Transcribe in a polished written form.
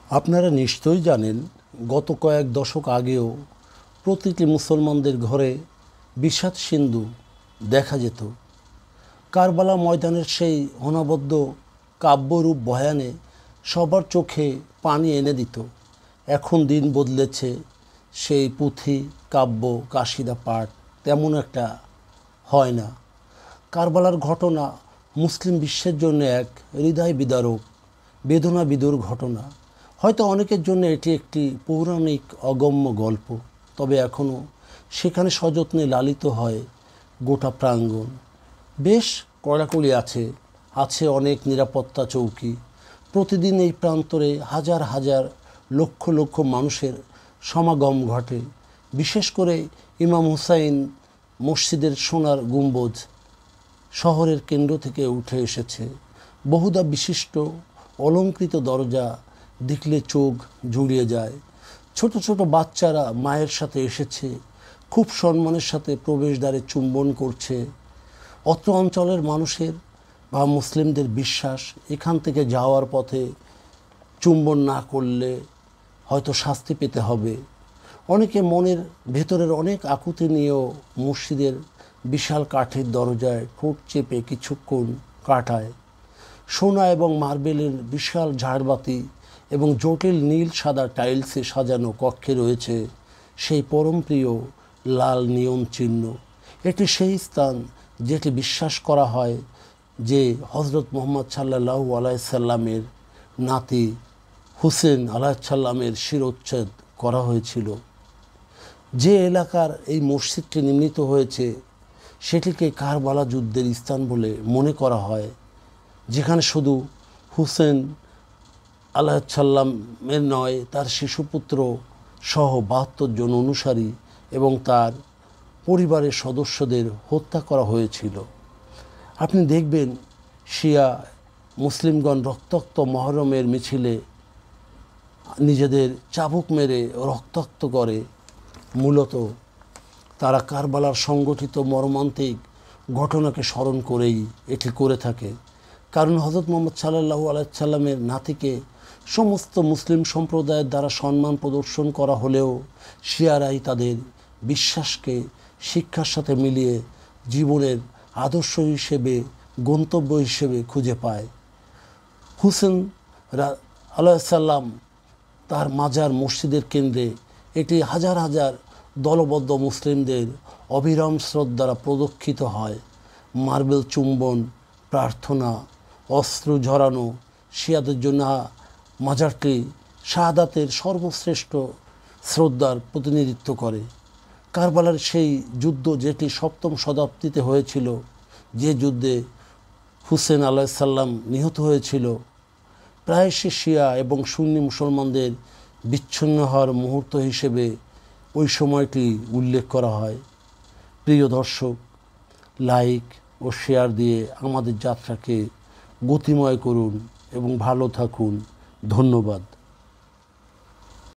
আপনারা নিশ্চয়ই জানেন, গত কয়েক দশক আগেও প্রতিটি মুসলমানদের ঘরে বিষাদ সিন্ধু দেখা যেত। কারবালা ময়দানের সেই অনবদ্য কাব্যরূপ বয়ানে সবার চোখে পানি এনে দিত। এখন দিন বদলেছে, সেই পুঁথি, কাব্য, কাশিদা পাঠ তেমন একটা হয় না। কারবালার ঘটনা মুসলিম বিশ্বের জন্য এক হৃদয় বিদারক, বেদনা বিদুর ঘটনা। হয়তো অনেকের জন্য এটি একটি পৌরাণিক অগম্য গল্প, তবে এখনও সেখানে সযত্নে লালিত হয় গোটা প্রাঙ্গণ। বেশ কড়াকড়ি আছে অনেক নিরাপত্তা চৌকি। প্রতিদিন এই প্রান্তরে হাজার হাজার লক্ষ লক্ষ মানুষের সমাগম ঘটে। বিশেষ করে ইমাম হুসাইন মসজিদের সোনার গম্বুজ শহরের কেন্দ্র থেকে উঠে এসেছে। বহুদা বিশিষ্ট অলঙ্কৃত দরজা দেখলে চোখ জুড়িয়ে যায়। ছোট ছোট বাচ্চারা মায়ের সাথে এসেছে, খুব সম্মানের সাথে প্রবেশদ্বারে চুম্বন করছে। অত্র অঞ্চলের মানুষের বা মুসলিমদের বিশ্বাস, এখান থেকে যাওয়ার পথে চুম্বন না করলে হয়তো শাস্তি পেতে হবে। অনেকে মনের ভেতরের অনেক আকুতি নিয়েও মসজিদের বিশাল কাঠের দরজায় ঠোঁট চেপে কিছুক্ষণ কাটায়। সোনা এবং মার্বেলের বিশাল ঝাড়বাতি এবং জটিল নীল সাদা টাইলসে সাজানো কক্ষে রয়েছে সেই পরমপ্রিয় লাল নিয়ম চিহ্ন। এটি সেই স্থান যেটি বিশ্বাস করা হয় যে হজরত মুহাম্মদ সাল্লাল্লাহু আলাইহি সাল্লামের নাতি হুসেন আলাইহিস সাল্লামের শিরোচ্ছেদ করা হয়েছিল। যে এলাকার এই মসজিদটি নির্মিত হয়েছে সেটিকে কারবালা যুদ্ধের স্থান বলে মনে করা হয়, যেখানে শুধু হুসেন আলাইহিস সাল্লামের নয়, তার শিশুপুত্র সহ ৭২ জন অনুসারী এবং তার পরিবারের সদস্যদের হত্যা করা হয়েছিল। আপনি দেখবেন শিয়া মুসলিমগণ রক্তাক্ত মহরমের মিছিলে নিজেদের চাবুক মেরে রক্তাক্ত করে। মূলত তারা কারবালার সংগঠিত মর্মান্তিক ঘটনাকে স্মরণ করেই এটি করে থাকে। কারণ হজরত মুহাম্মদ সাল্লাল্লাহু আলাইহি সাল্লামের নাতিকে সমস্ত মুসলিম সম্প্রদায়ের দ্বারা সম্মান প্রদর্শন করা হলেও শিয়ারাই তাদের বিশ্বাসকে শিক্ষার সাথে মিলিয়ে জীবনের আদর্শ হিসেবে, গন্তব্য হিসেবে খুঁজে পায়। হুসেন আলাইহিস সাল্লাম তার মাজার মসজিদের কেন্দ্রে, এটি হাজার হাজার দলবদ্ধ মুসলিমদের অবিরাম শ্রদ্ধারা প্রদক্ষিত হয়। মার্বেল চুম্বন, প্রার্থনা, অস্ত্র ঝরানো। শিয়াদের জন্য মাজারটি শাহাদাতের সর্বশ্রেষ্ঠ শ্রদ্ধার প্রতিনিধিত্ব করে। কারবালার সেই যুদ্ধ, যেটি ৭ম শতাব্দীতে হয়েছিল, যে যুদ্ধে হুসেন আলাইহিস সাল্লাম নিহত হয়েছিল, প্রায়শই শিয়া এবং সুন্নি মুসলমানদের বিচ্ছিন্ন হওয়ার মুহূর্ত হিসেবে ওই সময়টি উল্লেখ করা হয়। প্রিয় দর্শক, লাইক ও শেয়ার দিয়ে আমাদের যাত্রাকে গতিময় করুন এবং ভালো থাকুন। ধন্যবাদ।